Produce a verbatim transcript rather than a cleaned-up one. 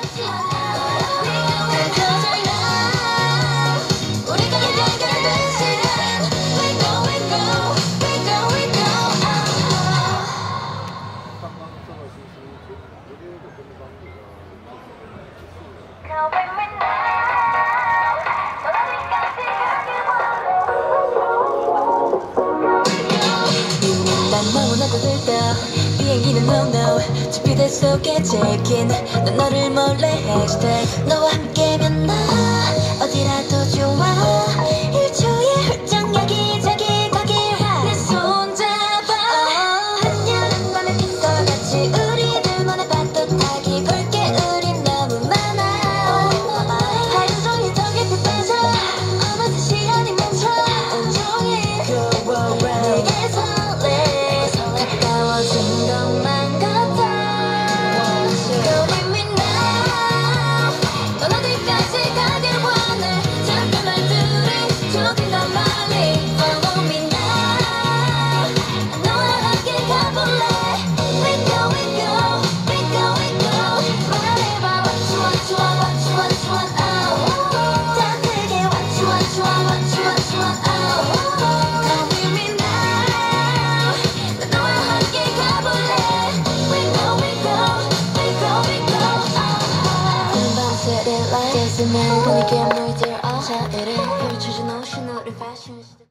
너무나도 들떠 비행기는 no no 지피대 속에 check-in 난 너를 몰래 hashtag 너와 함께면 나 어디라도 좋아 일 초에 훌쩍 여기저기 가길 내 손 잡아 한여름 밤의 빛과 같이 우리들만의 파도 타기 볼 게 우린 너무 많아 하루 종일 더 깊이 빠져 어느새 시간이 멈춰 온종일 내게 설레 가까워진 것만 같아 Go with me now 넌 어디까지 가길 원해 작은 말들이 조금 더 멀리 Follow me now 너와 함께 가볼래 We go, we go, we go, we go 말해봐 what you want, you want, what you want, you want, oh 더 크게 what you want, you want, what you want, you want, oh Come with me now 난 너와 함께 가볼래 We go, we go, we go, we go, oh 큰 밤새를 like 댄스는 분위기에 물들어 자 이래 펼쳐진 오신 우리 패션